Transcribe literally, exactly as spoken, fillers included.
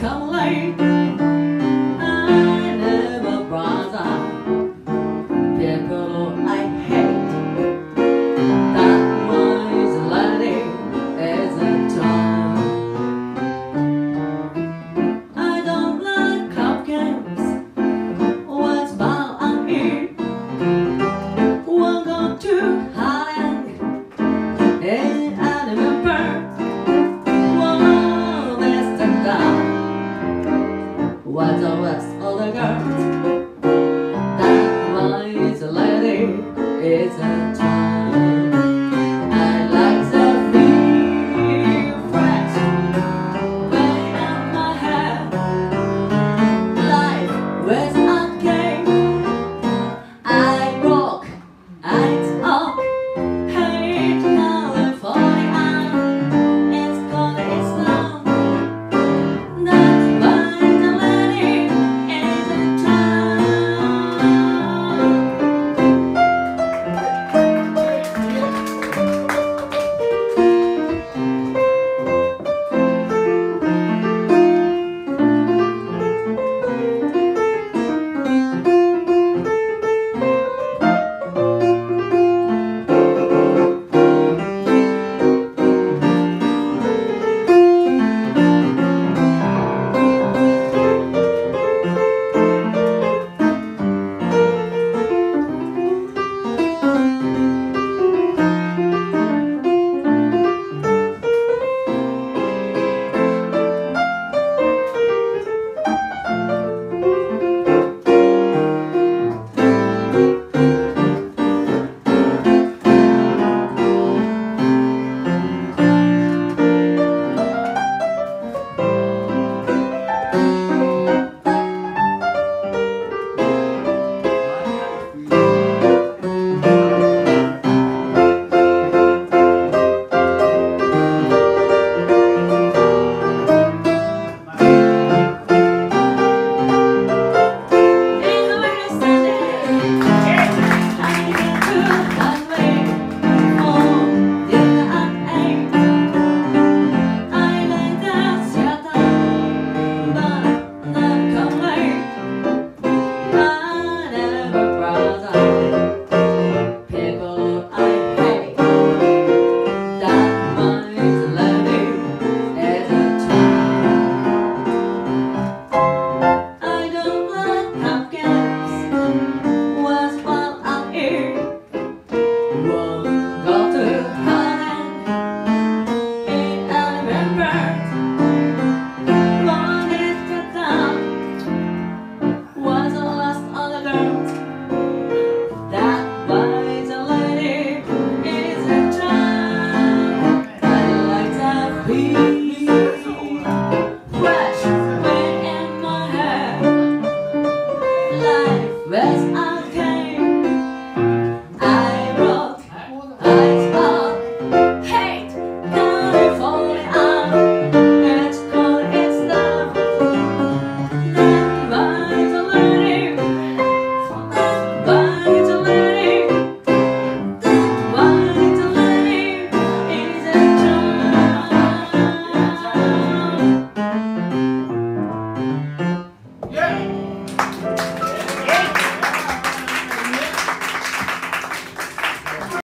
come late. I never bother people I hate. That wise lady is a time. I don't like cupcakes. What's about I eat? Won't go too high and animal bird. Whoa, that's the dog. What's the rest of the girls? That wise lady is a